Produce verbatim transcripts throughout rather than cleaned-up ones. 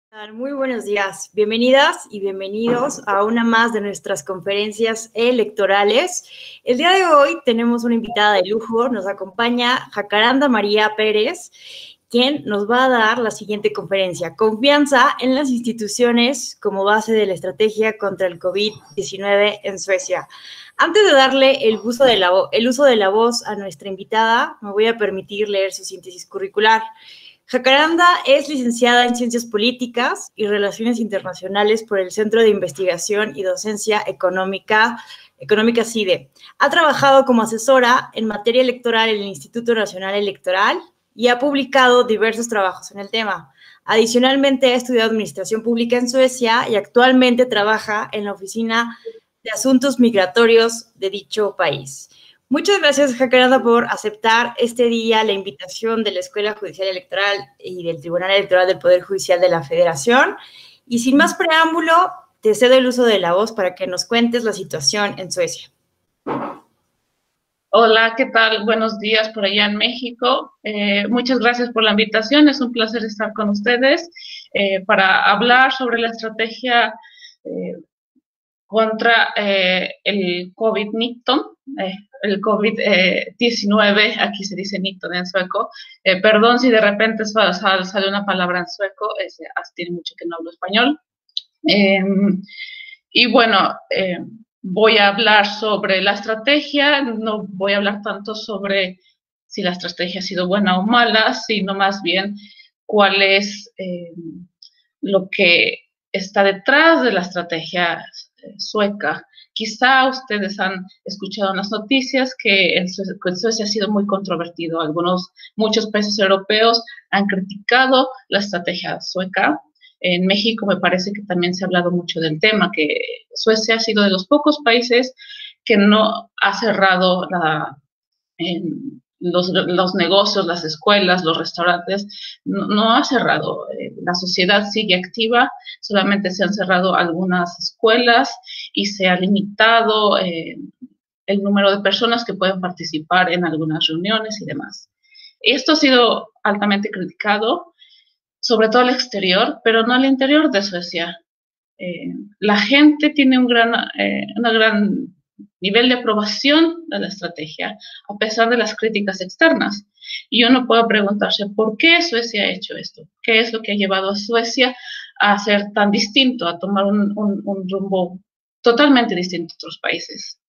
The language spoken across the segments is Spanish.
tal? Muy buenos días. Bienvenidas y bienvenidos a una más de nuestras conferencias electorales. El día de hoy tenemos una invitada de lujo. Nos acompaña Jacaranda María Pérez, quien nos va a dar la siguiente conferencia: Confianza en las instituciones como base de la estrategia contra el COVID diecinueve en Suecia. Antes de darle el uso de la, el uso de la voz a nuestra invitada, me voy a permitir leer su síntesis curricular. Jacaranda es licenciada en Ciencias Políticas y Relaciones Internacionales por el Centro de Investigación y Docencia Económica, Económica CIDE. Ha trabajado como asesora en materia electoral en el Instituto Nacional Electoral y ha publicado diversos trabajos en el tema. Adicionalmente, ha estudiado Administración Pública en Suecia y actualmente trabaja en la Oficina de Asuntos Migratorios de dicho país. Muchas gracias, Jacaranda, por aceptar este día la invitación de la Escuela Judicial Electoral y del Tribunal Electoral del Poder Judicial de la Federación. Y sin más preámbulo, te cedo el uso de la voz para que nos cuentes la situación en Suecia. Hola, ¿qué tal? Buenos días por allá en México. Eh, muchas gracias por la invitación. Es un placer estar con ustedes eh, para hablar sobre la estrategia eh, contra eh, el COVID nineteen, eh, el COVID diecinueve, aquí se dice nineteen en sueco. Eh, perdón si de repente sal, sal, sale una palabra en sueco, es, hace tiene mucho que no hablo español. Eh, y bueno, eh, voy a hablar sobre la estrategia, no voy a hablar tanto sobre si la estrategia ha sido buena o mala, sino más bien cuál es eh, lo que está detrás de la estrategia sueca. Quizá ustedes han escuchado en las noticias que en Suecia ha sido muy controvertido. Algunos, muchos países europeos han criticado la estrategia sueca. En México me parece que también se ha hablado mucho del tema, que Suecia ha sido de los pocos países que no ha cerrado la, en los, los negocios, las escuelas, los restaurantes, no, no ha cerrado. Eh, la sociedad sigue activa, solamente se han cerrado algunas escuelas y se ha limitado eh, el número de personas que pueden participar en algunas reuniones y demás. Esto ha sido altamente criticado, sobre todo al exterior, pero no al interior de Suecia. Eh, la gente tiene un gran, eh, una gran nivel de aprobación de la estrategia, a pesar de las críticas externas. Y uno puede preguntarse, ¿por qué Suecia ha hecho esto? ¿Qué es lo que ha llevado a Suecia a ser tan distinto, a tomar un, un, un rumbo totalmente distinto a otros países?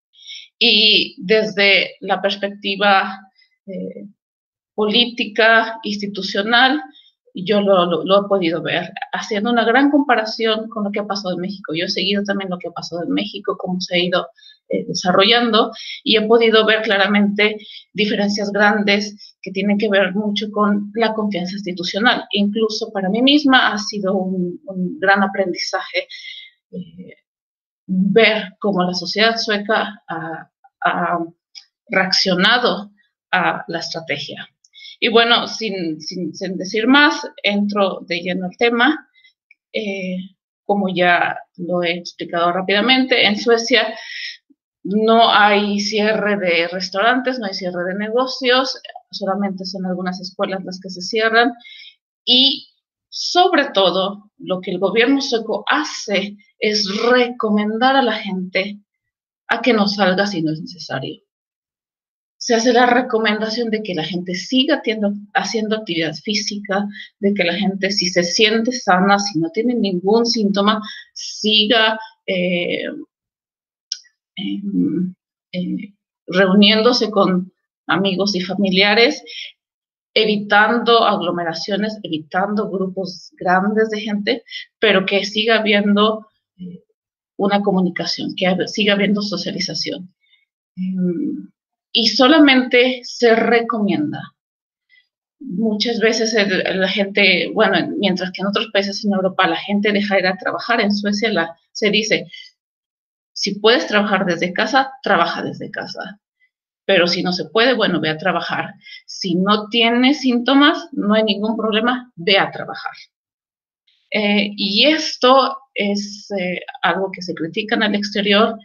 Y desde la perspectiva eh, política, institucional, yo lo, lo, lo he podido ver, haciendo una gran comparación con lo que ha pasado en México. Yo he seguido también lo que ha pasado en México, cómo se ha ido eh, desarrollando, y he podido ver claramente diferencias grandes que tienen que ver mucho con la confianza institucional. Incluso para mí misma ha sido un, un gran aprendizaje eh, ver cómo la sociedad sueca ha, ha reaccionado a la estrategia. Y bueno, sin, sin, sin decir más, entro de lleno al tema. Eh, como ya lo he explicado rápidamente, en Suecia no hay cierre de restaurantes, no hay cierre de negocios, solamente son algunas escuelas las que se cierran. Y sobre todo, lo que el gobierno sueco hace es recomendar a la gente a que no salga si no es necesario. Se hace la recomendación de que la gente siga tiendo, haciendo actividad física, de que la gente, si se siente sana, si no tiene ningún síntoma, siga eh, eh, eh, reuniéndose con amigos y familiares, evitando aglomeraciones, evitando grupos grandes de gente, pero que siga habiendo eh, una comunicación, que siga habiendo socialización. Eh, Y solamente se recomienda. Muchas veces el, la gente, bueno, mientras que en otros países en Europa la gente deja de ir a trabajar, en Suecia la, se dice, si puedes trabajar desde casa, trabaja desde casa. Pero si no se puede, bueno, ve a trabajar. Si no tienes síntomas, no hay ningún problema, ve a trabajar. Eh, y esto es eh, algo que se critica en el exterior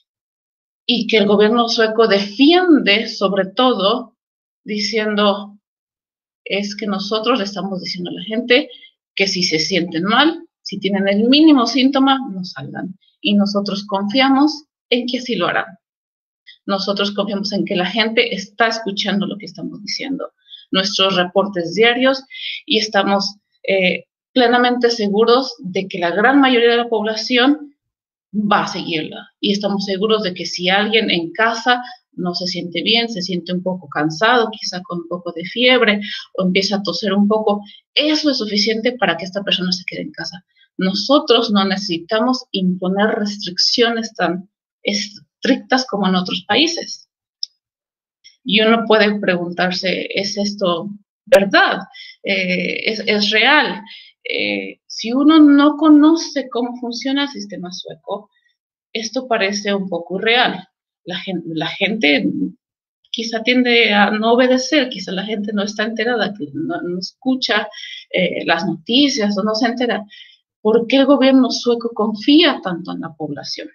y que el gobierno sueco defiende sobre todo diciendo, es que nosotros le estamos diciendo a la gente que si se sienten mal, si tienen el mínimo síntoma, no salgan. Y nosotros confiamos en que sí lo harán. Nosotros confiamos en que la gente está escuchando lo que estamos diciendo, nuestros reportes diarios, y estamos eh, plenamente seguros de que la gran mayoría de la población va a seguirla. Y estamos seguros de que si alguien en casa no se siente bien, se siente un poco cansado, quizá con un poco de fiebre, o empieza a toser un poco, eso es suficiente para que esta persona se quede en casa. Nosotros no necesitamos imponer restricciones tan estrictas como en otros países. Y uno puede preguntarse, ¿es esto verdad? Eh, ¿es, es real? Eh, si uno no conoce cómo funciona el sistema sueco, esto parece un poco irreal. La gente, la gente quizá tiende a no obedecer, quizá la gente no está enterada, no, no escucha eh, las noticias o no se entera. ¿Por qué el gobierno sueco confía tanto en la población?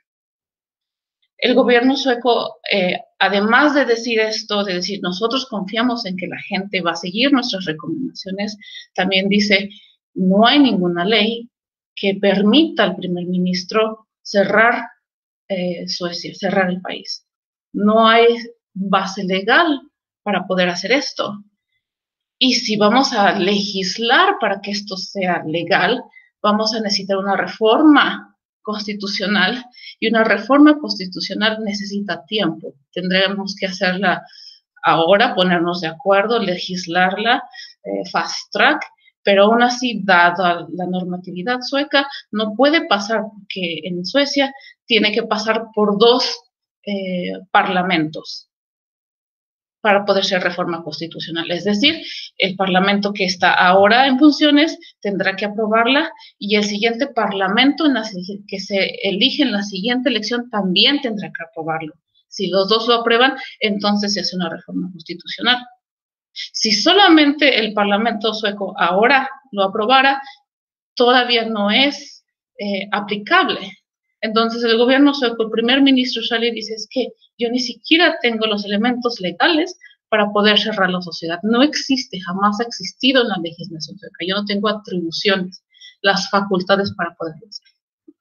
El gobierno sueco, eh, además de decir esto, de decir nosotros confiamos en que la gente va a seguir nuestras recomendaciones, también dice no hay ninguna ley que permita al primer ministro cerrar eh, Suecia, cerrar el país. No hay base legal para poder hacer esto. Y si vamos a legislar para que esto sea legal, vamos a necesitar una reforma constitucional, y una reforma constitucional necesita tiempo. Tendremos que hacerla ahora, ponernos de acuerdo, legislarla, eh, fast track, pero aún así, dada la normatividad sueca, no puede pasar, porque en Suecia tiene que pasar por dos eh, parlamentos para poder ser reforma constitucional. Es decir, el parlamento que está ahora en funciones tendrá que aprobarla, y el siguiente parlamento en la que se elige en la siguiente elección también tendrá que aprobarlo. Si los dos lo aprueban, entonces se hace una reforma constitucional. Si solamente el parlamento sueco ahora lo aprobara, todavía no es eh, aplicable. Entonces el gobierno sueco, el primer ministro sale y dice, es que yo ni siquiera tengo los elementos legales para poder cerrar la sociedad. No existe, jamás ha existido en la legislación sueca. Yo no tengo atribuciones, las facultades para poderlo hacer.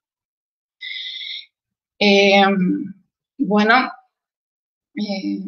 Eh, bueno, eh,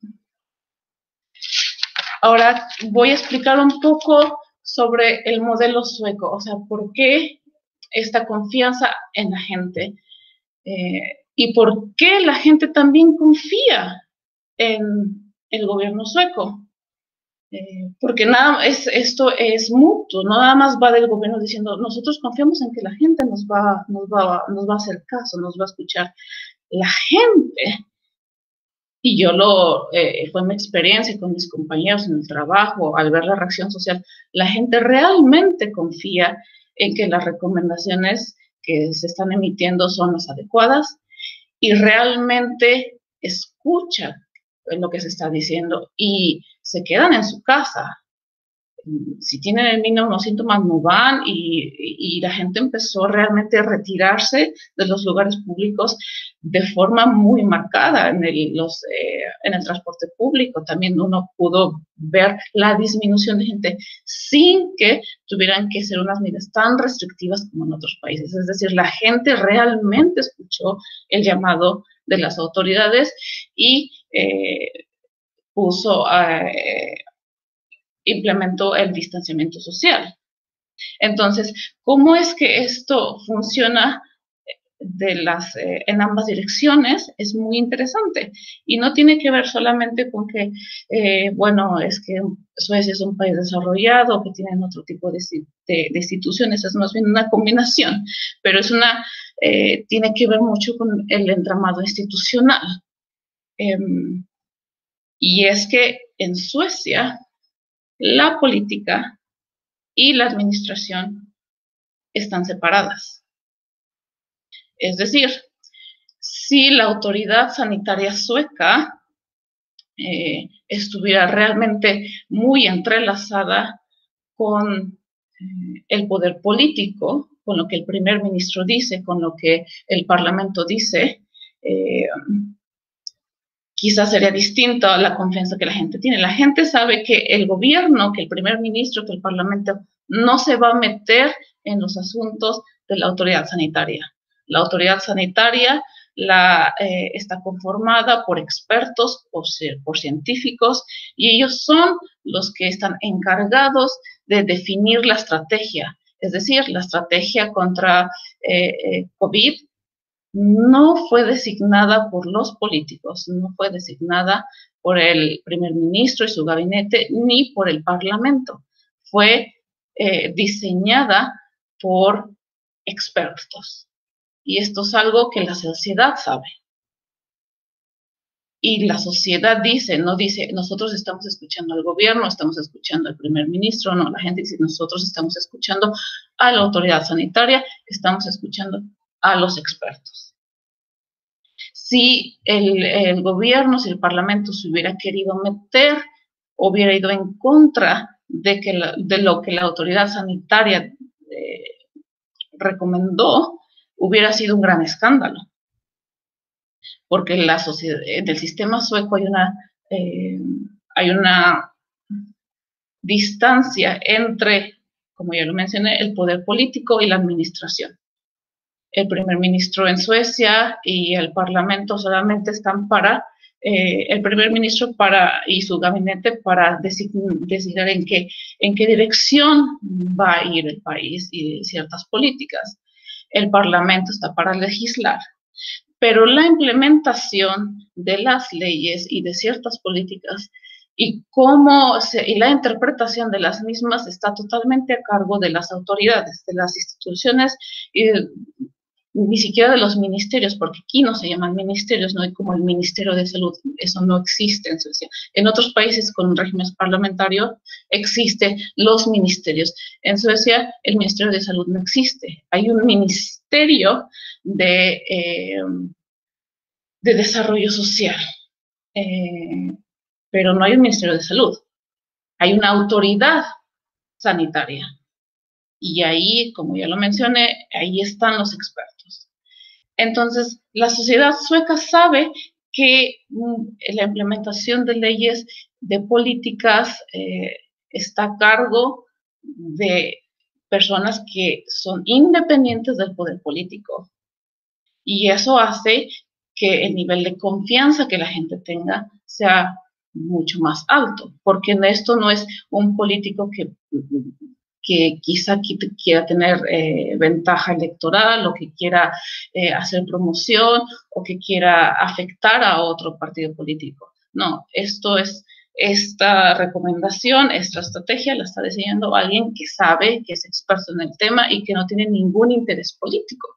ahora voy a explicar un poco sobre el modelo sueco, o sea, por qué esta confianza en la gente. Eh, y por qué la gente también confía en el gobierno sueco. Eh, porque nada, es, esto es mutuo, no nada más va del gobierno diciendo, nosotros confiamos en que la gente nos va, nos va, nos va a hacer caso, nos va a escuchar. La gente, y yo lo, eh, fue mi experiencia con mis compañeros en el trabajo, al ver la reacción social, la gente realmente confía en que las recomendaciones que se están emitiendo son las adecuadas, y realmente escuchan lo que se está diciendo y se quedan en su casa. Si tienen el mínimo síntomas no van, y, y la gente empezó realmente a retirarse de los lugares públicos de forma muy marcada. En el, los, eh, en el transporte público también uno pudo ver la disminución de gente sin que tuvieran que ser unas medidas tan restrictivas como en otros países. Es decir, la gente realmente escuchó el llamado de las autoridades y eh, puso eh, implementó el distanciamiento social. Entonces, ¿cómo es que esto funciona de las, eh, en ambas direcciones? Es muy interesante, y no tiene que ver solamente con que, eh, bueno, es que Suecia es un país desarrollado, que tienen otro tipo de, de, de instituciones, es más bien una combinación, pero es una, eh, tiene que ver mucho con el entramado institucional. Eh, y es que en Suecia, la política y la administración están separadas. Es decir, si la autoridad sanitaria sueca eh, estuviera realmente muy entrelazada con eh, el poder político, con lo que el primer ministro dice, con lo que el parlamento dice, eh, quizás sería distinto a la confianza que la gente tiene. La gente sabe que el gobierno, que el primer ministro, que el parlamento no se va a meter en los asuntos de la autoridad sanitaria. La autoridad sanitaria la, eh, está conformada por expertos, por, por científicos, y ellos son los que están encargados de definir la estrategia. Es decir, la estrategia contra eh, eh, COVID no fue designada por los políticos, no fue designada por el primer ministro y su gabinete, ni por el parlamento. Fue eh, diseñada por expertos. Y esto es algo que la sociedad sabe. Y la sociedad dice, no dice, nosotros estamos escuchando al gobierno, estamos escuchando al primer ministro, no, la gente dice, nosotros estamos escuchando a la autoridad sanitaria, estamos escuchando a los expertos. Si el, el gobierno, si el parlamento se hubiera querido meter, hubiera ido en contra de, que la, de lo que la autoridad sanitaria eh, recomendó, hubiera sido un gran escándalo. Porque la sociedad, en el sistema sueco hay una, eh, hay una distancia entre, como ya lo mencioné, el poder político y la administración. El primer ministro en Suecia y el parlamento solamente están para, eh, el primer ministro para, y su gabinete para decidir en qué, en qué dirección va a ir el país y ciertas políticas. El parlamento está para legislar. Pero la implementación de las leyes y de ciertas políticas y, cómo se, y la interpretación de las mismas está totalmente a cargo de las autoridades, de las instituciones, y ni siquiera de los ministerios, porque aquí no se llaman ministerios, no hay como el Ministerio de Salud, eso no existe en Suecia. En otros países con un régimen parlamentario existen los ministerios. En Suecia el Ministerio de Salud no existe. Hay un ministerio de, eh, de desarrollo social, eh, pero no hay un Ministerio de Salud. Hay una autoridad sanitaria. Y ahí, como ya lo mencioné, ahí están los expertos. Entonces, la sociedad sueca sabe que mm, la implementación de leyes, de políticas, eh, está a cargo de personas que son independientes del poder político. Y eso hace que el nivel de confianza que la gente tenga sea mucho más alto, porque esto no es un político que... que quizá quiera tener eh, ventaja electoral o que quiera eh, hacer promoción o que quiera afectar a otro partido político. No, esto es, esta recomendación, esta estrategia la está diseñando alguien que sabe, que es experto en el tema y que no tiene ningún interés político.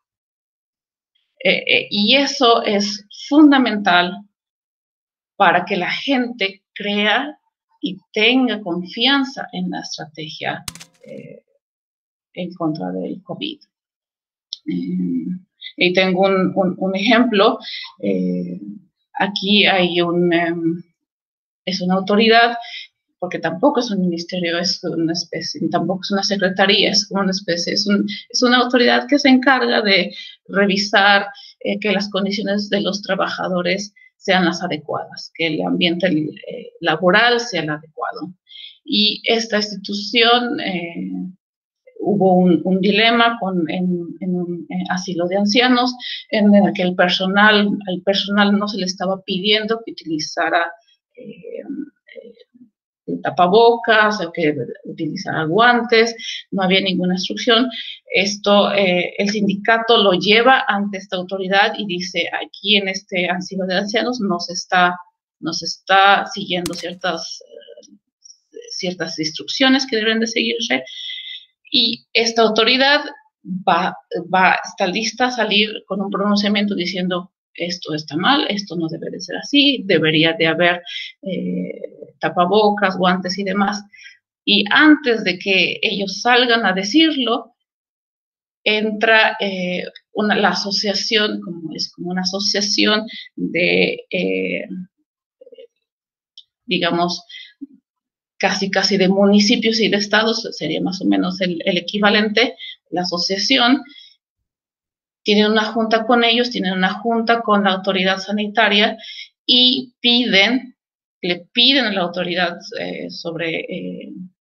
Eh, eh, y eso es fundamental para que la gente crea y tenga confianza en la estrategia Eh, en contra del COVID. Eh, y tengo un, un, un ejemplo. Eh, aquí hay un, um, es una autoridad, porque tampoco es un ministerio, es una especie, tampoco es una secretaría, es una especie, es, un, es una autoridad que se encarga de revisar eh, que las condiciones de los trabajadores sean las adecuadas, que el ambiente eh, laboral sea el adecuado. Y esta institución, eh, hubo un, un dilema con, en, en un en asilo de ancianos, en el que el personal, al personal no se le estaba pidiendo que utilizara eh, eh, tapabocas, o que utilizara guantes, no había ninguna instrucción. Esto, eh, el sindicato lo lleva ante esta autoridad y dice, aquí en este asilo de ancianos no se está, no se está siguiendo ciertas... ciertas instrucciones que deben de seguirse, y esta autoridad va, va, está lista a salir con un pronunciamiento diciendo esto está mal, esto no debe de ser así, debería de haber eh, tapabocas, guantes y demás. Y antes de que ellos salgan a decirlo, entra eh, una, la asociación, como es como una asociación de, eh, digamos, casi casi de municipios y de estados, sería más o menos el, el equivalente, la asociación, tienen una junta con ellos, tienen una junta con la autoridad sanitaria y piden, le piden a la autoridad eh, sobre, eh,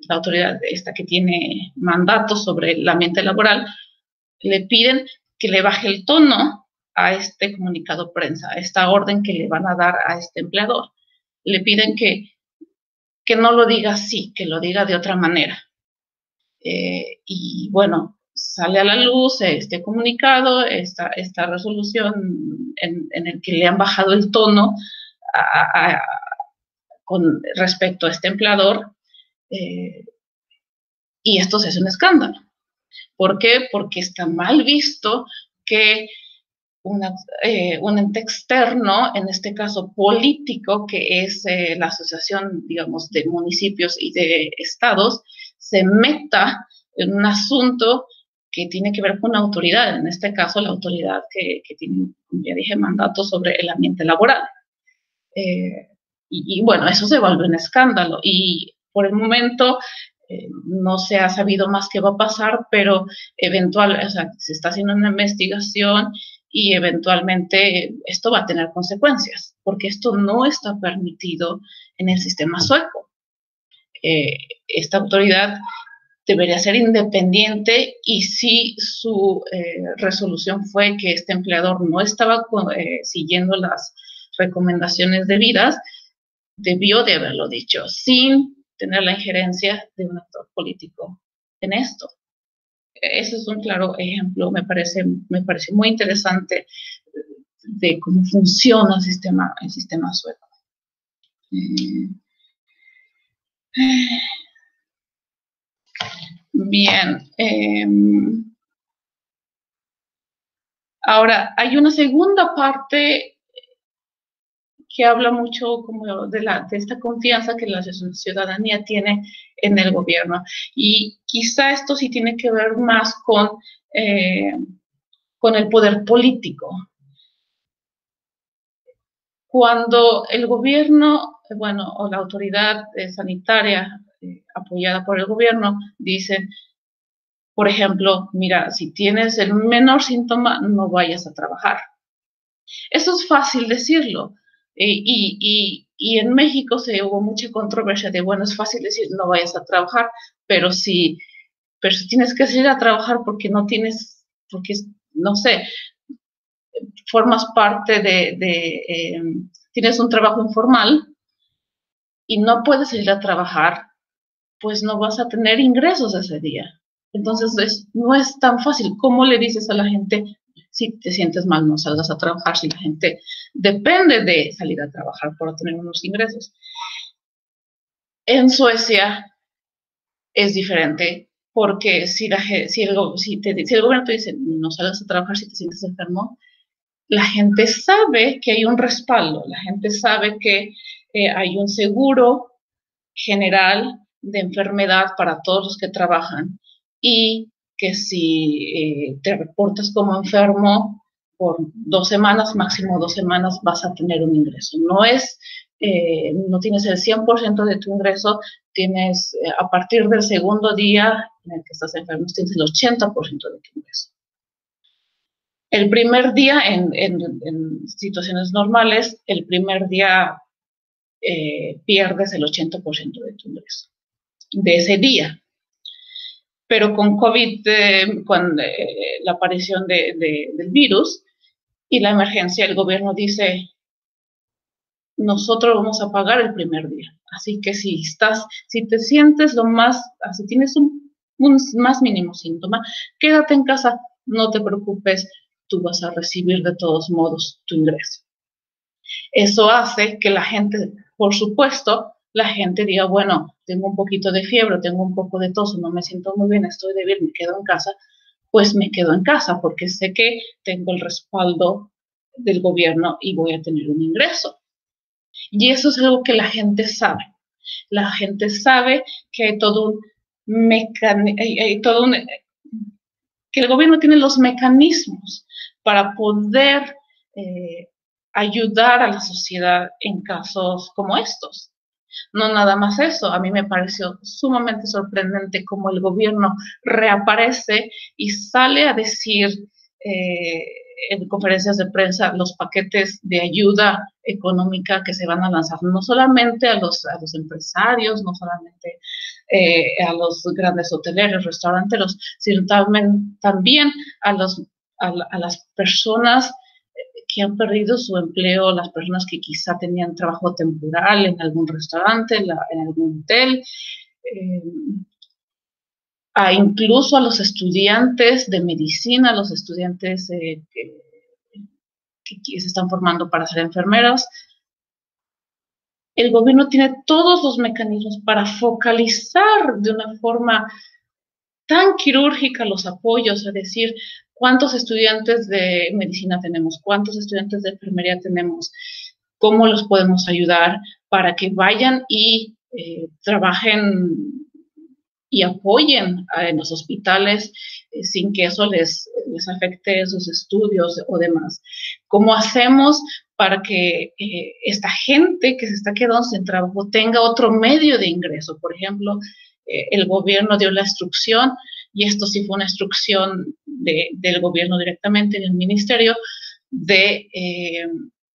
la autoridad esta que tiene mandatos sobre el ambiente laboral, le piden que le baje el tono a este comunicado de prensa, a esta orden que le van a dar a este empleador. Le piden que, que no lo diga así, que lo diga de otra manera. Eh, y bueno, sale a la luz este comunicado, esta, esta resolución en, en el que le han bajado el tono a, a, con respecto a este empleador, eh, y esto se hace un escándalo. ¿Por qué? Porque está mal visto que una, eh, un ente externo, en este caso político, que es eh, la asociación, digamos, de municipios y de estados, se meta en un asunto que tiene que ver con la autoridad, en este caso la autoridad que, que tiene, como ya dije, mandato sobre el ambiente laboral. Eh, y, y bueno, eso se vuelve un escándalo y por el momento eh, no se ha sabido más qué va a pasar, pero eventual, o sea, se está haciendo una investigación y eventualmente esto va a tener consecuencias, porque esto no está permitido en el sistema sueco. Eh, esta autoridad debería ser independiente y si su eh, resolución fue que este empleador no estaba eh, siguiendo las recomendaciones debidas, debió de haberlo dicho, sin tener la injerencia de un actor político en esto. Ese es un claro ejemplo, me parece, me parece muy interesante de cómo funciona el sistema, el sistema sueco. Bien. Eh, ahora, hay una segunda parte que habla mucho como de, la, de esta confianza que la ciudadanía tiene en el gobierno. Y quizá esto sí tiene que ver más con, eh, con el poder político. Cuando el gobierno, bueno, o la autoridad eh, sanitaria eh, apoyada por el gobierno dicen, por ejemplo, mira, si tienes el menor síntoma, no vayas a trabajar. Eso es fácil decirlo. Eh, y, y, y en México se hubo mucha controversia de, bueno, es fácil decir no vayas a trabajar, pero si, pero si tienes que salir a trabajar porque no tienes, porque, no sé, formas parte de, de eh, tienes un trabajo informal y no puedes salir a trabajar, pues no vas a tener ingresos ese día. Entonces, es, no es tan fácil. ¿Cómo le dices a la gente, si te sientes mal, no salgas a trabajar? Si la gente depende de salir a trabajar para tener unos ingresos. En Suecia es diferente, porque si, la, si, el, si, te, si el gobierno te dice, no salgas a trabajar si te sientes enfermo, la gente sabe que hay un respaldo, la gente sabe que eh, hay un seguro general de enfermedad para todos los que trabajan y que si eh, te reportas como enfermo por dos semanas, máximo dos semanas, vas a tener un ingreso. No es, eh, no tienes el cien por ciento de tu ingreso, tienes eh, a partir del segundo día en el que estás enfermo, tienes el ochenta por ciento de tu ingreso. El primer día, en, en, en situaciones normales, el primer día eh, pierdes el ochenta por ciento de tu ingreso, de ese día. Pero con COVID, eh, con eh, la aparición de, de, del virus y la emergencia, el gobierno dice, nosotros vamos a pagar el primer día. Así que si estás, si te sientes lo más, si tienes un, un más mínimo síntoma, quédate en casa, no te preocupes, tú vas a recibir de todos modos tu ingreso. Eso hace que la gente, por supuesto, la gente diga, bueno, tengo un poquito de fiebre, tengo un poco de tos, no me siento muy bien, estoy débil, me quedo en casa, pues me quedo en casa porque sé que tengo el respaldo del gobierno y voy a tener un ingreso. Y eso es algo que la gente sabe. La gente sabe que hay todo un mecanismo, hay, hay todo un, que el gobierno tiene los mecanismos para poder eh, ayudar a la sociedad en casos como estos. No nada más eso, a mí me pareció sumamente sorprendente cómo el gobierno reaparece y sale a decir, eh, en conferencias de prensa los paquetes de ayuda económica que se van a lanzar, no solamente a los, a los empresarios, no solamente eh, a los grandes hoteleros, restauranteros, sino también, también a, los, a, a las personas que han perdido su empleo, las personas que quizá tenían trabajo temporal en algún restaurante, en, la, en algún hotel, eh, a incluso a los estudiantes de medicina, a los estudiantes eh, que, que se están formando para ser enfermeras. El gobierno tiene todos los mecanismos para focalizar de una forma tan quirúrgica los apoyos, es decir, cuántos estudiantes de medicina tenemos, cuántos estudiantes de enfermería tenemos, cómo los podemos ayudar para que vayan y eh, trabajen y apoyen en los hospitales eh, sin que eso les, les afecte sus estudios o demás. ¿Cómo hacemos para que eh, esta gente que se está quedando sin trabajo tenga otro medio de ingreso? Por ejemplo, eh, el gobierno dio la instrucción, y esto sí fue una instrucción de, del gobierno directamente en el ministerio, de eh,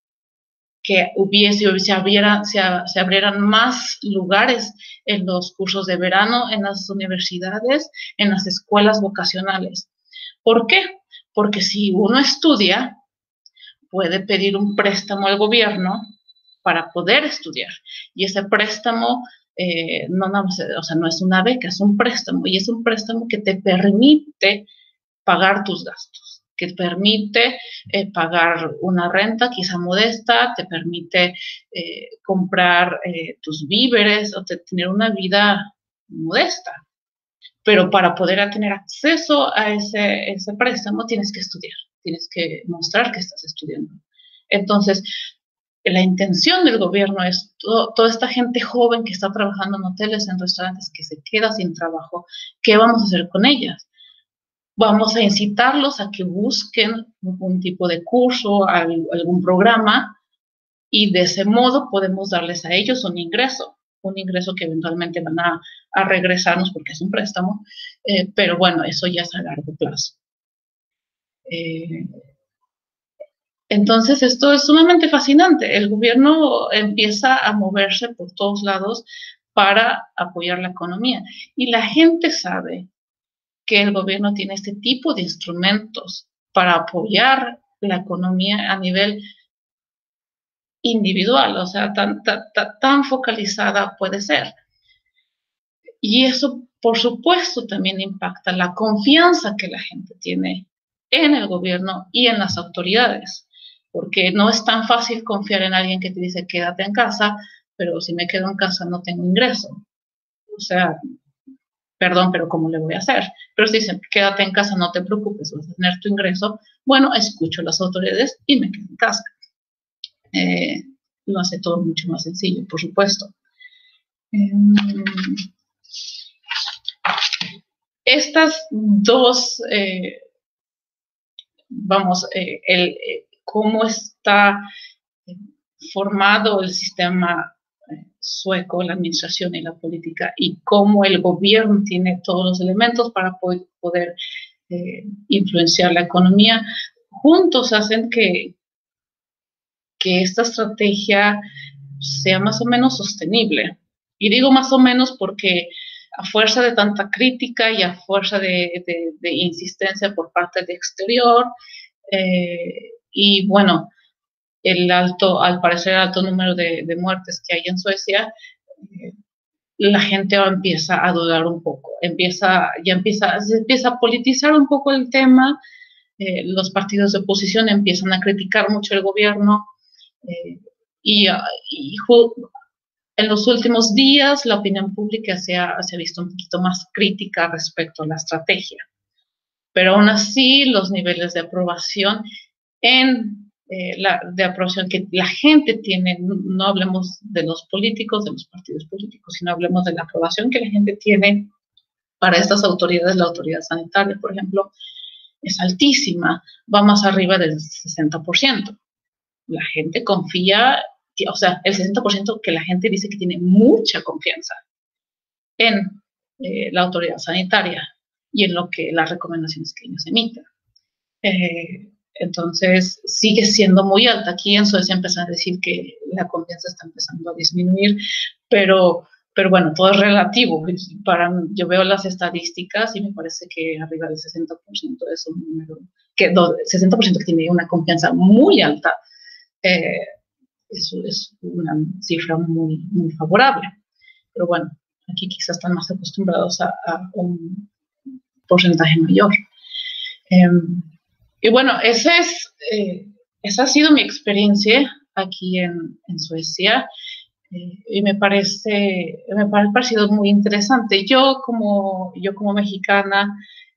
que hubiese, se, abriera, se, se abrieran más lugares en los cursos de verano, en las universidades, en las escuelas vocacionales. ¿Por qué? Porque si uno estudia, puede pedir un préstamo al gobierno para poder estudiar. Y ese préstamo eh, no, no, o sea, no es una beca, es un préstamo. Y es un préstamo que te permite pagar tus gastos, que permite eh, pagar una renta quizá modesta, te permite eh, comprar eh, tus víveres o te, tener una vida modesta. Pero para poder tener acceso a ese, ese préstamo tienes que estudiar, tienes que mostrar que estás estudiando. Entonces, la intención del gobierno es todo, toda esta gente joven que está trabajando en hoteles, en restaurantes, que se queda sin trabajo, ¿qué vamos a hacer con ellas? Vamos a incitarlos a que busquen algún tipo de curso, algún programa, y de ese modo podemos darles a ellos un ingreso, un ingreso que eventualmente van a, a regresarnos porque es un préstamo, eh, pero bueno, eso ya es a largo plazo. Eh, entonces, esto es sumamente fascinante. El gobierno empieza a moverse por todos lados para apoyar la economía, y la gente sabe que el gobierno tiene este tipo de instrumentos para apoyar la economía a nivel individual, o sea, tan, tan, tan focalizada puede ser. Y eso, por supuesto, también impacta la confianza que la gente tiene en el gobierno y en las autoridades, porque no es tan fácil confiar en alguien que te dice quédate en casa, pero si me quedo en casa no tengo ingreso. O sea, perdón, pero ¿cómo le voy a hacer? Pero si dicen, quédate en casa, no te preocupes, vas a tener tu ingreso, bueno, escucho a las autoridades y me quedo en casa. Eh, lo hace todo mucho más sencillo, por supuesto. Eh, estas dos, eh, vamos, eh, el, eh, cómo está formado el sistema sueco, la administración y la política, y cómo el gobierno tiene todos los elementos para poder, poder eh, influenciar la economía, juntos hacen que, que esta estrategia sea más o menos sostenible. Y digo más o menos porque a fuerza de tanta crítica y a fuerza de, de, de insistencia por parte del exterior, eh, y bueno, el alto, al parecer, el alto número de, de muertes que hay en Suecia, eh, la gente empieza a dudar un poco, empieza, ya empieza, se empieza a politizar un poco el tema, eh, los partidos de oposición empiezan a criticar mucho el gobierno, eh, y, y en los últimos días la opinión pública se ha, se ha visto un poquito más crítica respecto a la estrategia, pero aún así los niveles de aprobación en Eh, la, de aprobación que la gente tiene, no, no hablemos de los políticos, de los partidos políticos, sino hablemos de la aprobación que la gente tiene para estas autoridades, la autoridad sanitaria, por ejemplo, es altísima, va más arriba del sesenta por ciento. La gente confía, o sea, el sesenta por ciento que la gente dice que tiene mucha confianza en eh, la autoridad sanitaria y en lo que las recomendaciones que ellos emiten. Eh, Entonces, sigue siendo muy alta. Aquí en Suecia empiezan a decir que la confianza está empezando a disminuir, pero, pero bueno, todo es relativo. Para, yo veo las estadísticas y me parece que arriba del sesenta por ciento es un número, que sesenta por ciento que tiene una confianza muy alta, eh, es, es una cifra muy, muy favorable. Pero bueno, aquí quizás están más acostumbrados a, a un porcentaje mayor. Eh, y bueno, ese es, eh, esa ha sido mi experiencia aquí en, en Suecia, eh, y me parece, me ha parecido muy interesante. Yo como, yo como mexicana,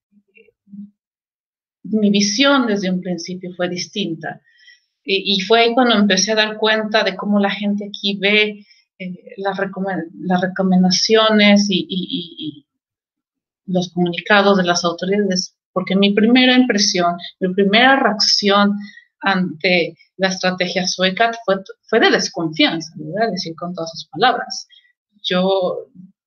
mi visión desde un principio fue distinta. Y, y fue ahí cuando empecé a dar cuenta de cómo la gente aquí ve eh, las, recomend las recomendaciones y, y, y los comunicados de las autoridades, porque mi primera impresión, mi primera reacción ante la estrategia sueca fue, fue de desconfianza, lo voy a decir con todas sus palabras. Yo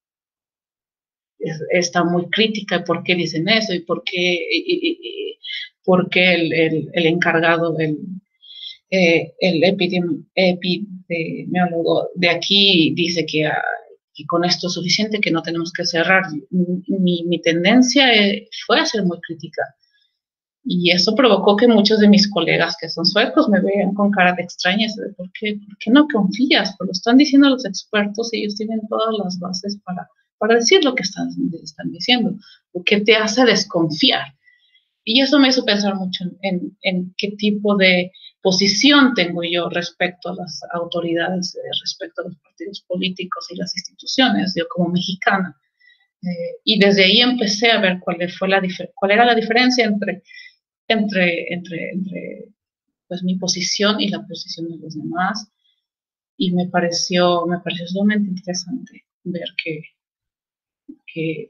está muy crítica de por qué dicen eso y por qué, y, y, y, por qué el, el, el encargado, el, eh, el epidemi epidemiólogo de aquí dice que, uh, que con esto es suficiente, que no tenemos que cerrar. Mi, mi tendencia fue a ser muy crítica. Y eso provocó que muchos de mis colegas que son suecos me vean con cara de extrañeza. ¿Por qué, ¿Por qué no confías? Pues lo están diciendo los expertos y ellos tienen todas las bases para, para decir lo que están, están diciendo. Lo que te hace desconfiar. Y eso me hizo pensar mucho en, en, en qué tipo de posición tengo yo respecto a las autoridades, eh, respecto a los partidos políticos y las instituciones, yo como mexicana. Eh, y desde ahí empecé a ver cuál, fue la cuál era la diferencia entre, entre, entre, entre pues, mi posición y la posición de los demás. Y me pareció, me pareció sumamente interesante ver que, que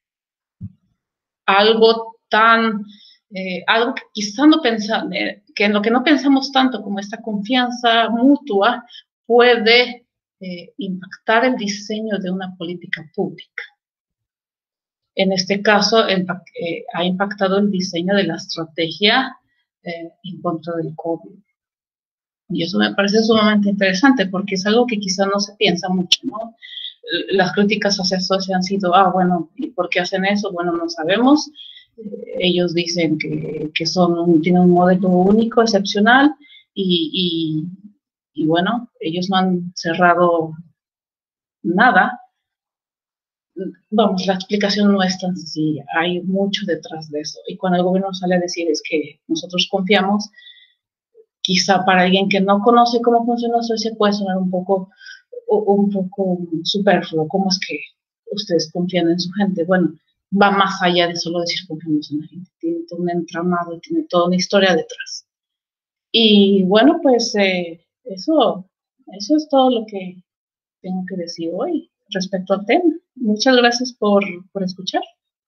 algo tan... Eh, algo que quizás no pensamos, eh, que en lo que no pensamos tanto como esta confianza mutua puede eh, impactar el diseño de una política pública. En este caso, eh, ha impactado el diseño de la estrategia eh, en contra del COVID. Y eso me parece sumamente interesante porque es algo que quizás no se piensa mucho, ¿no? Las críticas hacia eso han sido, ah, bueno, ¿y por qué hacen eso? Bueno, no sabemos. Ellos dicen que, que son, tienen un modelo único, excepcional, y, y, y bueno, ellos no han cerrado nada. Vamos, la explicación no es tan sencilla, hay mucho detrás de eso. Y cuando el gobierno sale a decir es que nosotros confiamos, quizá para alguien que no conoce cómo funciona Suecia puede sonar un poco, un poco superfluo. ¿Cómo es que ustedes confían en su gente? Bueno, va más allá de solo decir confiamos en la gente, tiene todo un entramado, tiene toda una historia detrás. Y bueno, pues eh, eso, eso es todo lo que tengo que decir hoy respecto al tema. Muchas gracias por, por escuchar.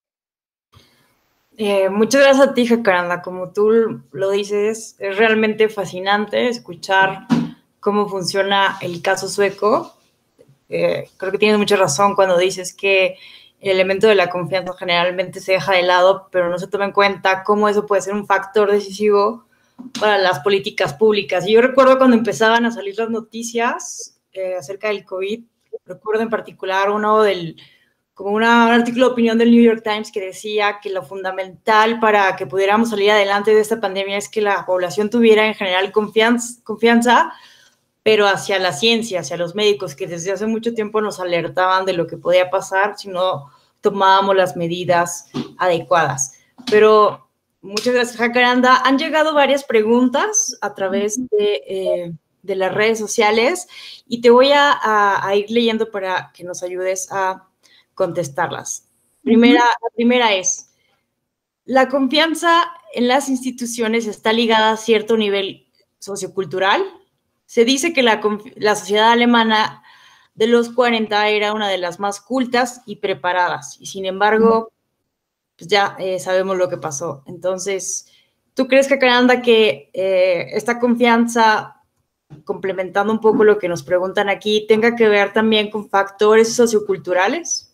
Eh, muchas gracias a ti, Jacaranda. Como tú lo dices, es realmente fascinante escuchar cómo funciona el caso sueco. Eh, creo que tienes mucha razón cuando dices que el elemento de la confianza generalmente se deja de lado, pero no se toma en cuenta cómo eso puede ser un factor decisivo para las políticas públicas. Y yo recuerdo cuando empezaban a salir las noticias eh, acerca del COVID, recuerdo en particular uno del, como una, un artículo de opinión del New York Times que decía que lo fundamental para que pudiéramos salir adelante de esta pandemia es que la población tuviera en general confianza, confianza pero hacia la ciencia, hacia los médicos, que desde hace mucho tiempo nos alertaban de lo que podía pasar si no tomábamos las medidas adecuadas. Pero muchas gracias, Jacaranda. Han llegado varias preguntas a través de, eh, de las redes sociales y te voy a, a, a ir leyendo para que nos ayudes a contestarlas. Primera, la primera es, ¿la confianza en las instituciones está ligada a cierto nivel sociocultural? Se dice que la, la sociedad alemana de los cuarenta era una de las más cultas y preparadas, y sin embargo, pues ya eh, sabemos lo que pasó. Entonces, ¿tú crees, Jacaranda, que eh, esta confianza, complementando un poco lo que nos preguntan aquí, tenga que ver también con factores socioculturales?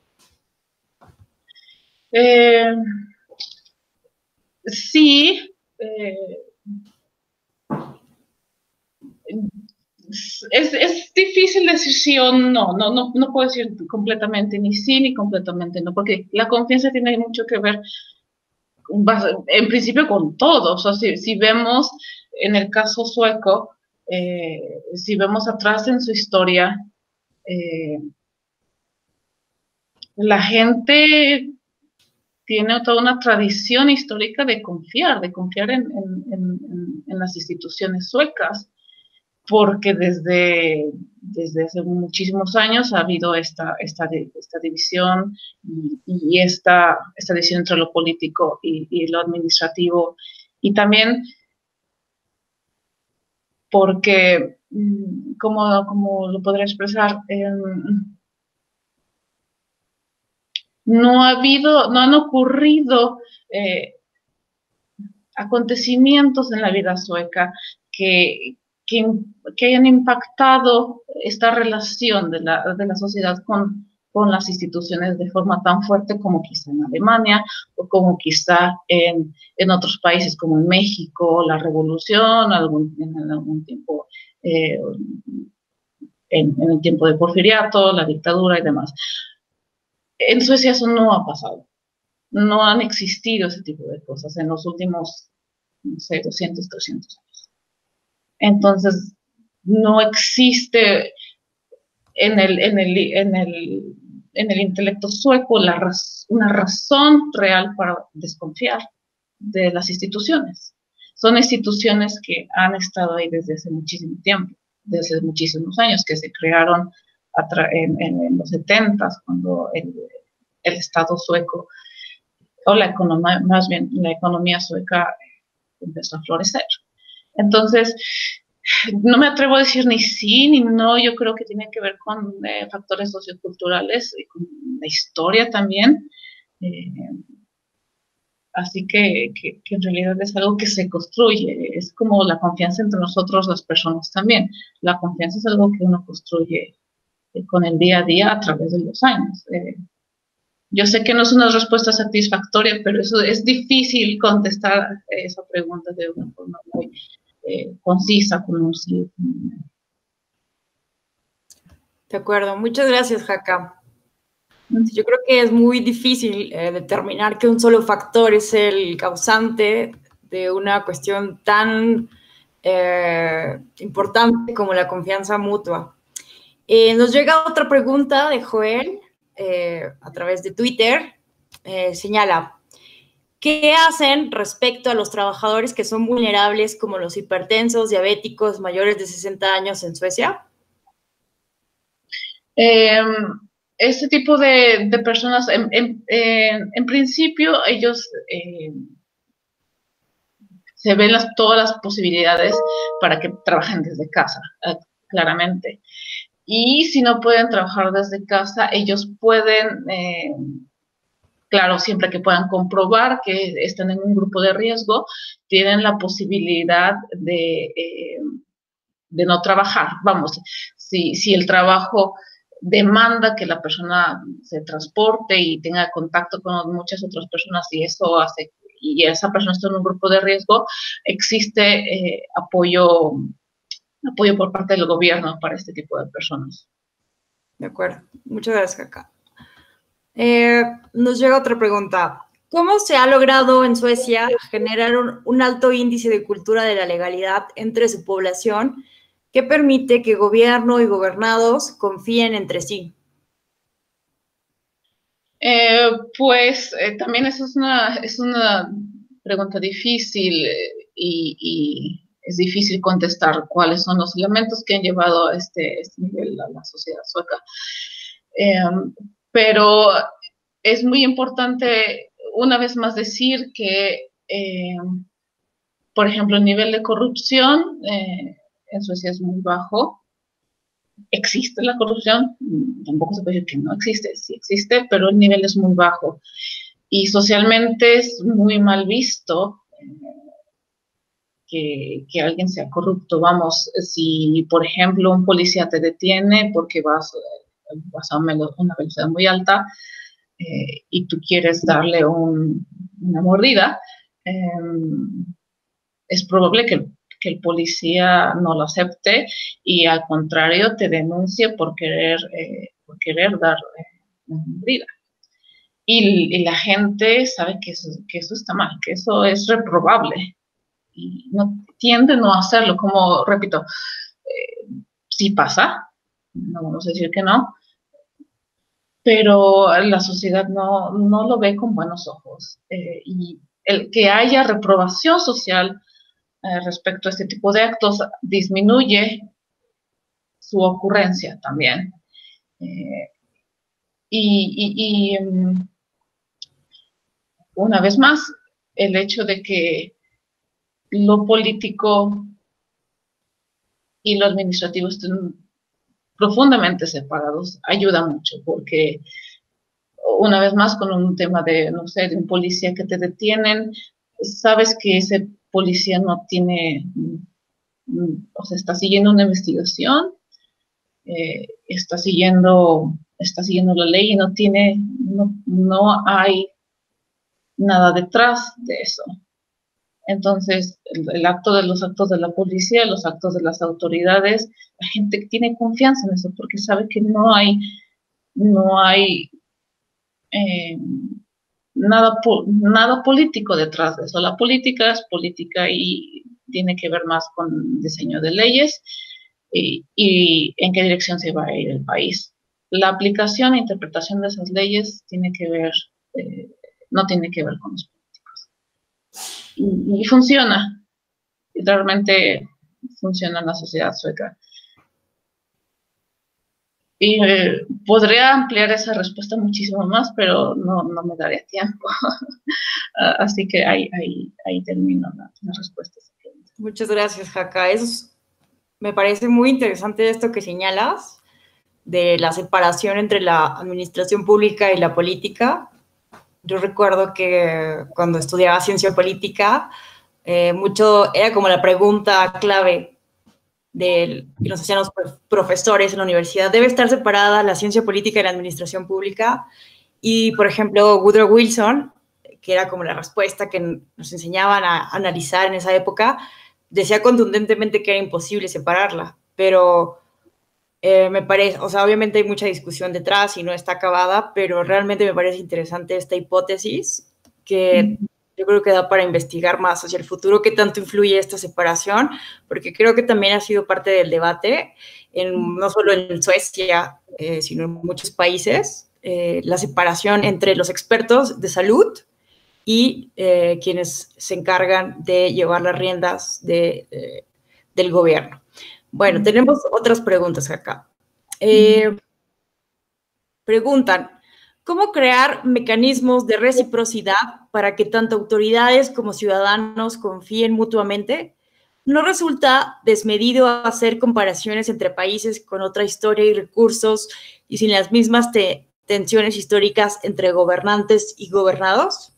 Eh, sí, eh, es, es difícil decir sí o no. No, no, no puedo decir completamente ni sí ni completamente no, porque la confianza tiene mucho que ver en principio con todo. O sea, si, si vemos en el caso sueco, eh, si vemos atrás en su historia, eh, la gente tiene toda una tradición histórica de confiar, de confiar en, en, en, en las instituciones suecas, porque desde, desde hace muchísimos años ha habido esta, esta, esta división y, y esta, esta división entre lo político y, y lo administrativo. Y también porque, como, como lo podría expresar, eh, no ha habido, no han ocurrido eh, acontecimientos en la vida sueca que, que, que hayan impactado esta relación de la, de la sociedad con, con las instituciones de forma tan fuerte como quizá en Alemania o como quizá en, en otros países como en México, la revolución, algún, en algún tiempo, eh, en, en el tiempo de Porfiriato, la dictadura y demás. En Suecia eso no ha pasado. No han existido ese tipo de cosas en los últimos, no sé, doscientos, trescientos años. Entonces, no existe en el, en el, en el, en el intelecto sueco la raz una razón real para desconfiar de las instituciones. Son instituciones que han estado ahí desde hace muchísimo tiempo, desde muchísimos años, que se crearon en, en, en los setentas, cuando el, el Estado sueco, o la economía, más bien la economía sueca empezó a florecer. Entonces, no me atrevo a decir ni sí ni no. Yo creo que tiene que ver con eh, factores socioculturales y con la historia también. Eh, así que, que, que en realidad es algo que se construye. Es como la confianza entre nosotros, las personas también. La confianza es algo que uno construye eh, con el día a día a través de los años. Eh, Yo sé que no es una respuesta satisfactoria, pero eso es difícil contestar esa pregunta de una forma muy eh, concisa, con un sí. De acuerdo, muchas gracias, Jaca. Yo creo que es muy difícil eh, determinar que un solo factor es el causante de una cuestión tan eh, importante como la confianza mutua. Eh, nos llega otra pregunta de Joel eh, a través de Twitter. Eh, señala, ¿qué hacen respecto a los trabajadores que son vulnerables como los hipertensos, diabéticos, mayores de sesenta años en Suecia? Eh, este tipo de, de personas, en, en, en, en, principio, ellos eh, se ven las, todas las posibilidades para que trabajen desde casa, eh, claramente. Y si no pueden trabajar desde casa, ellos pueden, eh, claro, siempre que puedan comprobar que están en un grupo de riesgo, tienen la posibilidad de, eh, de no trabajar. Vamos, si, si el trabajo demanda que la persona se transporte y tenga contacto con muchas otras personas y eso hace, y esa persona está en un grupo de riesgo, existe eh, apoyo, apoyo por parte del gobierno para este tipo de personas. De acuerdo. Muchas gracias, Jaca. Eh, nos llega otra pregunta. ¿Cómo se ha logrado en Suecia generar un, un alto índice de cultura de la legalidad entre su población que permite que gobierno y gobernados confíen entre sí? Eh, pues eh, también eso es una, es una pregunta difícil eh, y, y es difícil contestar cuáles son los elementos que han llevado a este, este nivel a la sociedad sueca. Eh, pero es muy importante, una vez más, decir que, eh, por ejemplo, el nivel de corrupción eh, en Suecia es muy bajo. Existe la corrupción, tampoco se puede decir que no existe, sí existe, pero el nivel es muy bajo. Y socialmente es muy mal visto eh, que, que alguien sea corrupto. Vamos, si por ejemplo un policía te detiene porque vas, vas a una velocidad muy alta eh, y tú quieres darle un, una mordida, eh, es probable que, que el policía no lo acepte y al contrario te denuncie por querer, eh, por querer dar eh, vida. Y, y la gente sabe que eso, que eso está mal, que eso es reprobable y no tiende no a hacerlo, como repito, eh, sí pasa, no vamos a decir que no, pero la sociedad no, no lo ve con buenos ojos. Eh, y el que haya reprobación social eh, respecto a este tipo de actos disminuye su ocurrencia también. Eh, y, y, y um, una vez más, el hecho de que lo político y lo administrativo estén profundamente separados ayuda mucho, porque una vez más con un tema de, no sé, de un policía que te detienen, sabes que ese policía no tiene, o sea, está siguiendo una investigación, eh, está siguiendo, está siguiendo la ley y no tiene, no, no hay nada detrás de eso. Entonces, el, el acto de los actos de la policía, los actos de las autoridades, la gente tiene confianza en eso porque sabe que no hay, no hay eh, nada, nada político detrás de eso. La política es política y tiene que ver más con diseño de leyes y, y en qué dirección se va a ir el país. La aplicación e interpretación de esas leyes tiene que ver, eh, no tiene que ver con los políticos. Y, y funciona, realmente funciona en la sociedad sueca. Y eh, podría ampliar esa respuesta muchísimo más, pero no, no me daría tiempo. Así que ahí, ahí, ahí termino la, la respuesta. Muchas gracias, Jaca. Eso me parece muy interesante esto que señalas, de la separación entre la administración pública y la política. Yo recuerdo que cuando estudiaba ciencia política, eh, mucho era como la pregunta clave del, que nos hacían los profesores en la universidad. ¿Debe estar separada la ciencia política y la administración pública? Y, por ejemplo, Woodrow Wilson, que era como la respuesta que nos enseñaban a analizar en esa época, decía contundentemente que era imposible separarla, pero eh, me parece, o sea, obviamente hay mucha discusión detrás y no está acabada, pero realmente me parece interesante esta hipótesis que yo creo que da para investigar más hacia el futuro qué tanto influye esta separación, porque creo que también ha sido parte del debate, en, no solo en Suecia, eh, sino en muchos países, eh, la separación entre los expertos de salud y eh, quienes se encargan de llevar las riendas de, eh, del gobierno. Bueno, tenemos otras preguntas acá. Eh, preguntan, ¿cómo crear mecanismos de reciprocidad para que tanto autoridades como ciudadanos confíen mutuamente? ¿No resulta desmedido hacer comparaciones entre países con otra historia y recursos y sin las mismas te tensiones históricas entre gobernantes y gobernados?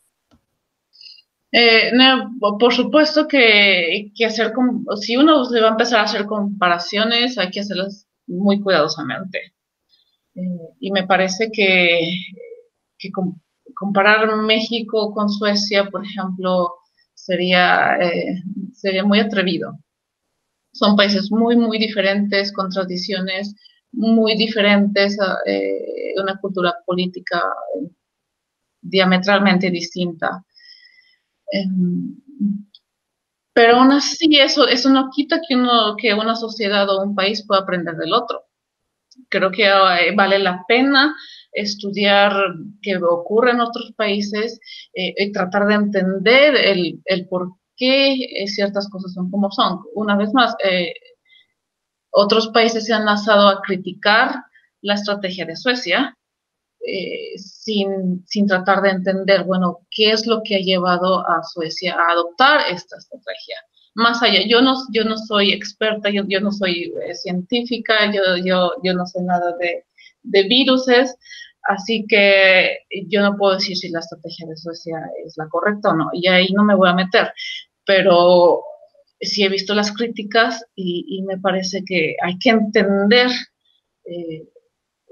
Eh, no, por supuesto que, que hacer, si uno se va a empezar a hacer comparaciones, hay que hacerlas muy cuidadosamente. Eh, y me parece que, que com comparar México con Suecia, por ejemplo, sería, eh, sería muy atrevido. Son países muy, muy diferentes, con tradiciones muy diferentes, eh, una cultura política diametralmente distinta. Eh, pero aún así, eso, eso no quita que, uno, que una sociedad o un país pueda aprender del otro. Creo que eh, vale la pena estudiar qué ocurre en otros países eh, y tratar de entender el, el por qué ciertas cosas son como son. Una vez más, eh, otros países se han lanzado a criticar la estrategia de Suecia eh, sin, sin tratar de entender, bueno, qué es lo que ha llevado a Suecia a adoptar esta estrategia. Más allá, yo no, yo no soy experta, yo, yo no soy eh, científica, yo, yo, yo no sé nada de, de viruses, así que yo no puedo decir si la estrategia de Suecia es la correcta o no, y ahí no me voy a meter, pero sí he visto las críticas y, y me parece que hay que entender eh,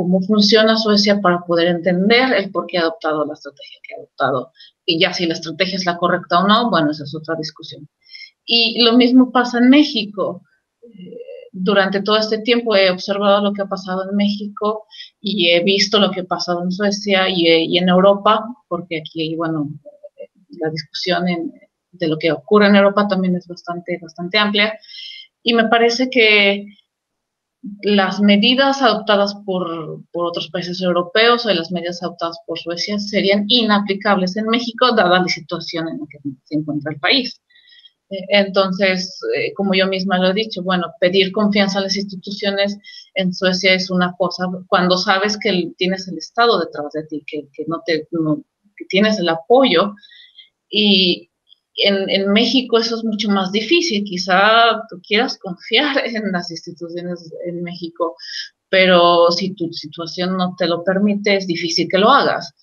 cómo funciona Suecia para poder entender el por qué ha adoptado la estrategia que ha adoptado. Y ya si la estrategia es la correcta o no, bueno, esa es otra discusión. Y lo mismo pasa en México. Durante todo este tiempo he observado lo que ha pasado en México y he visto lo que ha pasado en Suecia y, y en Europa, porque aquí, bueno, la discusión en, de lo que ocurre en Europa también es bastante, bastante amplia. Y me parece que las medidas adoptadas por, por otros países europeos o las medidas adoptadas por Suecia serían inaplicables en México, dada la situación en la que se encuentra el país. Entonces, eh, como yo misma lo he dicho, bueno, pedir confianza a las instituciones en Suecia es una cosa, cuando sabes que el, tienes el Estado detrás de ti, que, que, no te, no, que tienes el apoyo, y en, en México eso es mucho más difícil. Quizá tú quieras confiar en las instituciones en México, pero si tu situación no te lo permite, es difícil que lo hagas.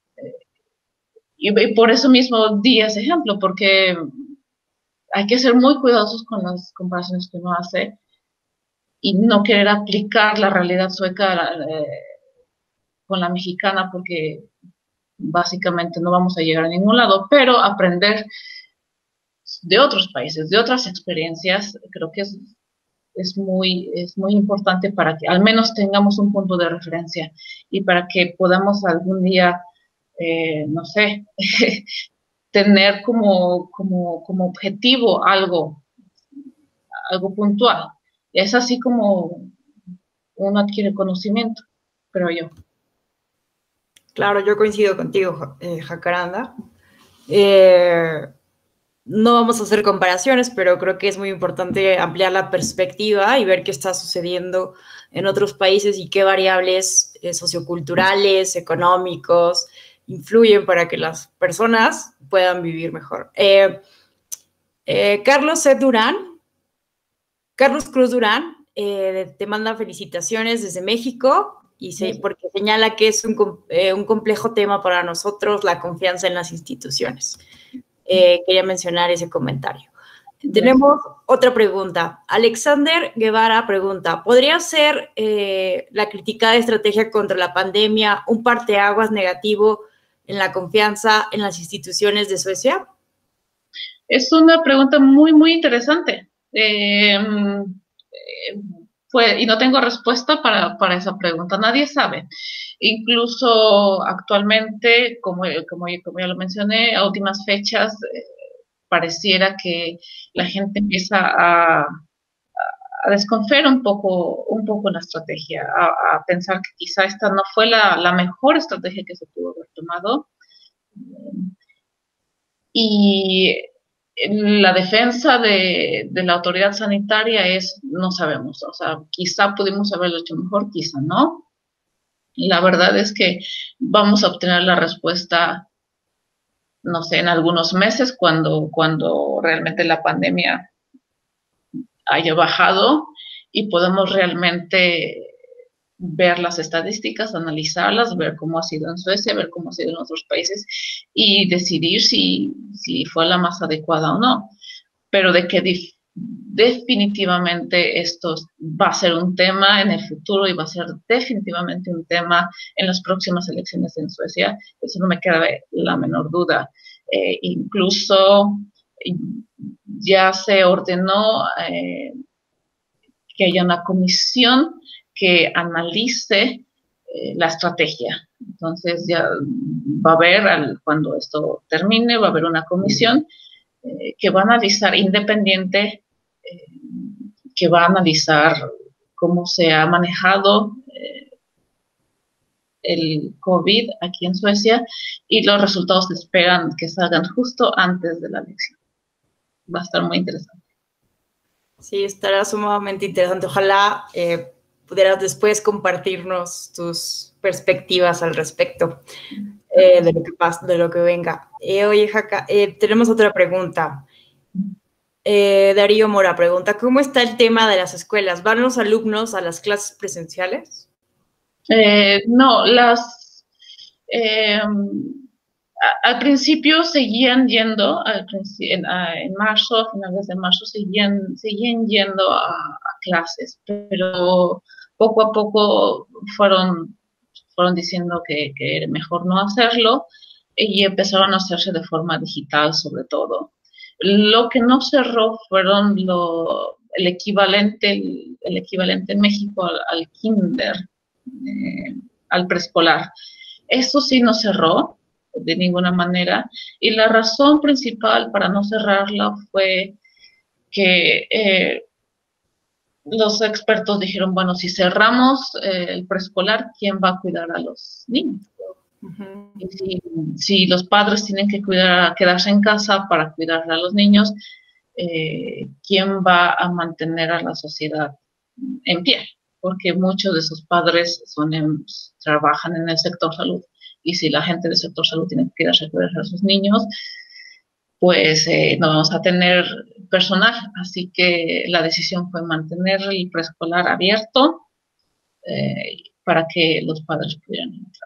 Y, y por eso mismo di ese ejemplo, porque hay que ser muy cuidadosos con las comparaciones que uno hace y no querer aplicar la realidad sueca eh, con la mexicana, porque básicamente no vamos a llegar a ningún lado, pero aprender de otros países, de otras experiencias, creo que es, es, muy, es muy importante para que al menos tengamos un punto de referencia y para que podamos algún día, eh, no sé, tener como, como, como objetivo algo, algo puntual. Es así como uno adquiere conocimiento, creo yo. Claro, yo coincido contigo, eh, Jacaranda. Eh, no vamos a hacer comparaciones, pero creo que es muy importante ampliar la perspectiva y ver qué está sucediendo en otros países y qué variables eh, socioculturales, económicos, influyen para que las personas puedan vivir mejor. Eh, eh, Carlos C. Durán, Carlos Cruz Durán, eh, te manda felicitaciones desde México y se, porque señala que es un, eh, un complejo tema para nosotros la confianza en las instituciones. Eh, quería mencionar ese comentario. Yes. Tenemos otra pregunta. Alexander Guevara pregunta, ¿podría ser eh, la criticada estrategia contra la pandemia un parteaguas negativo en la confianza en las instituciones de Suecia? Es una pregunta muy, muy interesante. Eh, eh, fue, y no tengo respuesta para, para esa pregunta. Nadie sabe. Incluso actualmente, como, como, como ya lo mencioné, a últimas fechas, eh, pareciera que la gente empieza a, a desconfiar un poco, un poco en la estrategia, a, a pensar que quizá esta no fue la, la mejor estrategia que se pudo haber tomado. Y la defensa de, de la autoridad sanitaria es, no sabemos, o sea, quizá pudimos haberlo hecho mejor, quizá no. La verdad es que vamos a obtener la respuesta, no sé, en algunos meses, cuando, cuando realmente la pandemia haya bajado y podemos realmente ver las estadísticas, analizarlas, ver cómo ha sido en Suecia, ver cómo ha sido en otros países y decidir si, si fue la más adecuada o no. Pero de que definitivamente esto va a ser un tema en el futuro y va a ser definitivamente un tema en las próximas elecciones en Suecia, eso no me queda la menor duda. Eh, incluso ya se ordenó eh, que haya una comisión que analice eh, la estrategia. Entonces ya va a haber, al, cuando esto termine, va a haber una comisión eh, que va a analizar independiente, eh, que va a analizar cómo se ha manejado eh, el COVID aquí en Suecia y los resultados se esperan que salgan justo antes de la elección. Va a estar muy interesante. Sí, estará sumamente interesante. Ojalá eh, pudieras después compartirnos tus perspectivas al respecto eh, de lo que pasa, de lo que venga. Eh, oye, Jaca, eh, tenemos otra pregunta. Eh, Darío Mora pregunta, ¿cómo está el tema de las escuelas? ¿Van los alumnos a las clases presenciales? Eh, no, las... Eh, al principio seguían yendo, al en, en marzo, a finales de marzo, seguían, seguían yendo a, a clases, pero poco a poco fueron, fueron diciendo que, que era mejor no hacerlo y empezaron a hacerse de forma digital sobre todo. Lo que no cerró fueron lo, el equivalente, el, el equivalente en México al, al kinder, eh, al preescolar. Eso sí no cerró de ninguna manera, y la razón principal para no cerrarla fue que eh, los expertos dijeron, bueno, si cerramos eh, el preescolar, ¿quién va a cuidar a los niños? Uh-huh. Y si, si los padres tienen que cuidar, quedarse en casa para cuidar a los niños, eh, ¿quién va a mantener a la sociedad en pie? Porque muchos de esos padres son en, trabajan en el sector salud, y si la gente del sector salud tiene que quedarse a cuidar a sus niños, pues eh, no vamos a tener personal. Así que la decisión fue mantener el preescolar abierto eh, para que los padres pudieran trabajar.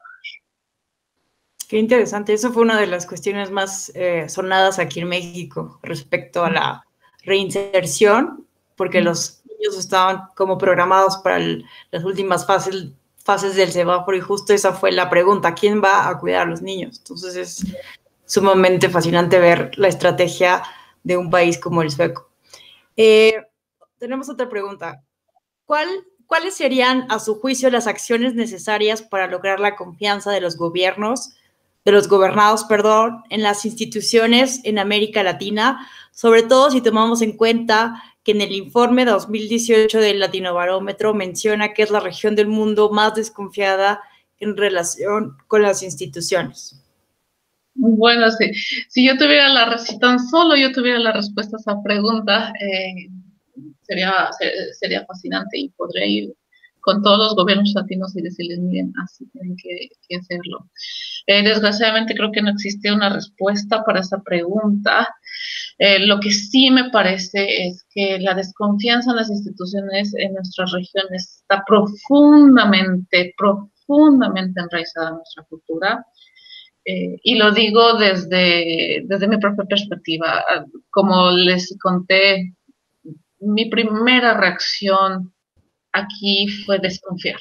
Qué interesante. Eso fue una de las cuestiones más eh, sonadas aquí en México respecto a la reinserción, porque los niños estaban como programados para el, las últimas fases, fases del semáforo, y justo esa fue la pregunta: ¿quién va a cuidar a los niños? Entonces es sumamente fascinante ver la estrategia de un país como el sueco. Eh, tenemos otra pregunta. ¿Cuál, ¿Cuáles serían, a su juicio, las acciones necesarias para lograr la confianza de los gobiernos, de los gobernados, perdón, en las instituciones en América Latina, sobre todo si tomamos en cuenta que en el informe dos mil dieciocho del Latinobarómetro menciona que es la región del mundo más desconfiada en relación con las instituciones? Bueno, sí. Si yo tuviera la, si tan solo yo tuviera la respuesta a esa pregunta, eh, sería, sería fascinante, y podría ir con todos los gobiernos latinos y decirles, miren, así tienen que, que hacerlo. Eh, desgraciadamente creo que no existe una respuesta para esa pregunta. Eh, lo que sí me parece es que la desconfianza en las instituciones en nuestras regiones está profundamente, profundamente enraizada en nuestra cultura. Eh, y lo digo desde, desde mi propia perspectiva. Como les conté, mi primera reacción aquí fue desconfiar.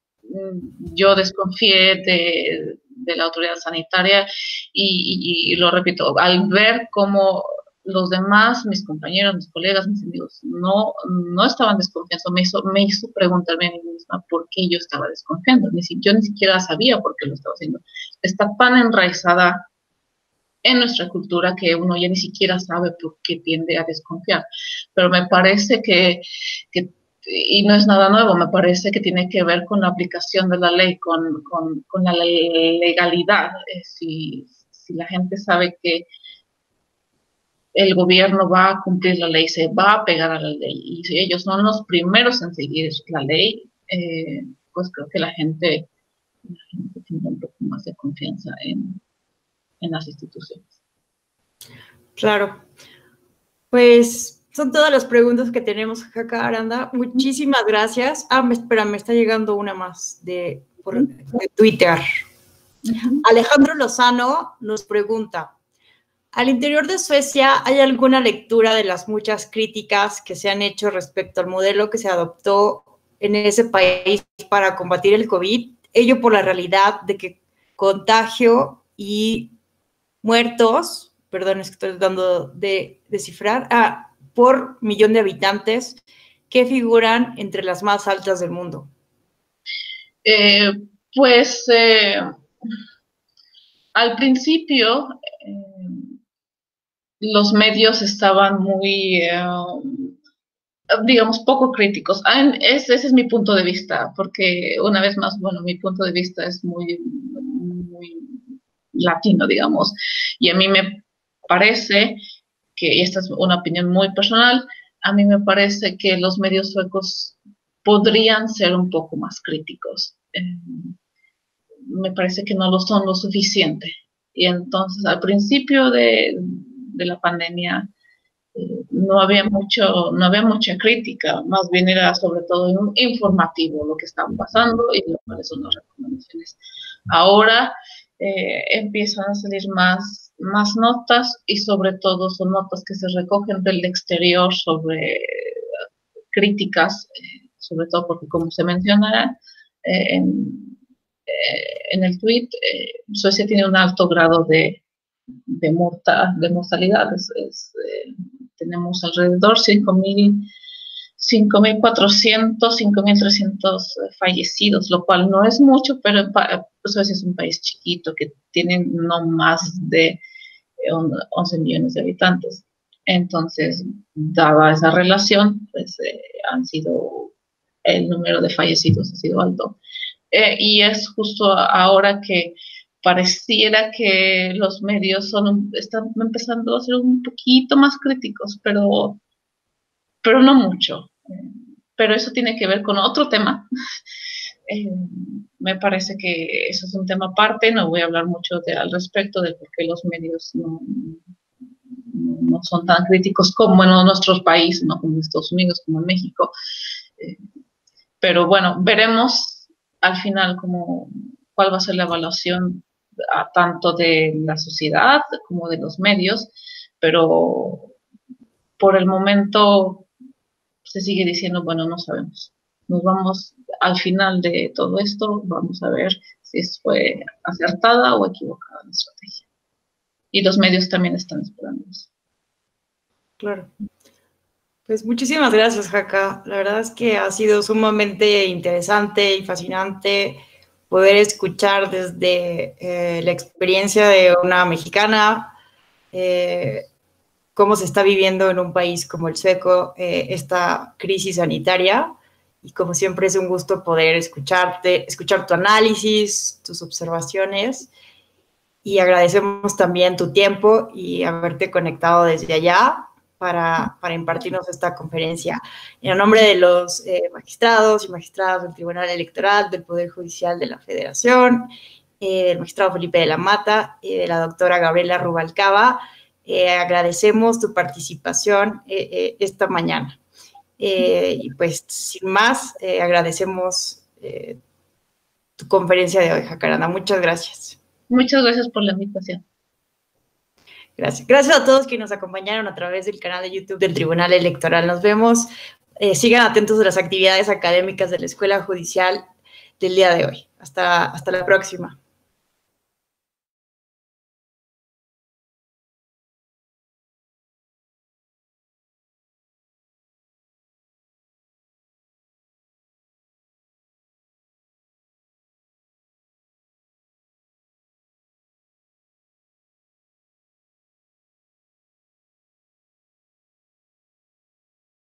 Yo desconfié de, de la autoridad sanitaria y, y, y lo repito, al ver cómo los demás, mis compañeros, mis colegas, mis amigos, no, no estaban desconfiando, me hizo, me hizo preguntarme a mí misma por qué yo estaba desconfiando. Ni si, yo ni siquiera sabía por qué lo estaba haciendo. Está tan enraizada en nuestra cultura que uno ya ni siquiera sabe por qué tiende a desconfiar. Pero me parece que, que y no es nada nuevo, me parece que tiene que ver con la aplicación de la ley, con, con, con la legalidad. Eh, si, si la gente sabe que el gobierno va a cumplir la ley, se va a pegar a la ley, y si ellos son los primeros en seguir la ley, eh, pues creo que la gente, la gente tiene un poco más de confianza en, en las instituciones. Claro. Pues son todas las preguntas que tenemos acá, Aranda. Muchísimas gracias. Ah, me, espera, me está llegando una más de, por, de Twitter. Uh-huh. Alejandro Lozano nos pregunta: ¿al interior de Suecia hay alguna lectura de las muchas críticas que se han hecho respecto al modelo que se adoptó en ese país para combatir el COVID? Ello por la realidad de que contagio y muertos, perdón, es que estoy tratando de descifrar, ah, por millón de habitantes, que figuran entre las más altas del mundo. Eh, pues eh, al principio eh, los medios estaban muy, eh, digamos, poco críticos. Ah, ese, ese es mi punto de vista, porque una vez más, bueno, mi punto de vista es muy, muy latino, digamos, y a mí me parece que, y esta es una opinión muy personal, a mí me parece que los medios suecos podrían ser un poco más críticos. Eh, me parece que no lo son lo suficiente. Y entonces, al principio de, de la pandemia, eh, no había mucho, no había mucha crítica, más bien era sobre todo informativo lo que estaba pasando y cuáles son las recomendaciones. Ahora eh, empiezan a salir más, más notas, y sobre todo son notas que se recogen del exterior sobre críticas eh, sobre todo porque, como se menciona eh, en, eh, en el tweet, eh, Suecia tiene un alto grado de, de, morta, de mortalidad. Es, es, eh, tenemos alrededor cinco mil cinco mil cuatrocientos, cinco mil trescientos fallecidos, lo cual no es mucho, pero Suecia es un país chiquito que tiene no más de once millones de habitantes. Entonces, dada esa relación, pues eh, han sido, el número de fallecidos ha sido alto. Eh, y es justo ahora que pareciera que los medios son, están empezando a ser un poquito más críticos, pero, pero no mucho. Pero eso tiene que ver con otro tema. Eh, me parece que eso es un tema aparte, no voy a hablar mucho de, al respecto de por qué los medios no, no son tan críticos como en nuestros países, ¿no? Como en Estados Unidos, como en México. Eh, pero bueno, veremos al final cómo, cuál va a ser la evaluación a, tanto de la sociedad como de los medios, pero por el momento se sigue diciendo, bueno, no sabemos. Nos vamos, al final de todo esto, vamos a ver si fue acertada o equivocada la estrategia. Y los medios también están esperando eso. Claro. Pues muchísimas gracias, Jaca. La verdad es que ha sido sumamente interesante y fascinante poder escuchar desde eh, la experiencia de una mexicana, eh, cómo se está viviendo en un país como el sueco eh, esta crisis sanitaria. Y como siempre es un gusto poder escucharte, escuchar tu análisis, tus observaciones, y agradecemos también tu tiempo y haberte conectado desde allá para, para impartirnos esta conferencia. En nombre de los eh, magistrados y magistradas del Tribunal Electoral, del Poder Judicial de la Federación, eh, del magistrado Felipe de la Mata y de la doctora Gabriela Rubalcaba, eh, agradecemos tu participación eh, eh, esta mañana. Eh, y pues, sin más, eh, agradecemos eh, tu conferencia de hoy, Jacaranda. Muchas gracias. Muchas gracias por la invitación. Gracias. Gracias a todos que nos acompañaron a través del canal de YouTube del Tribunal Electoral. Nos vemos. Eh, sigan atentos a las actividades académicas de la Escuela Judicial del día de hoy. Hasta, hasta la próxima.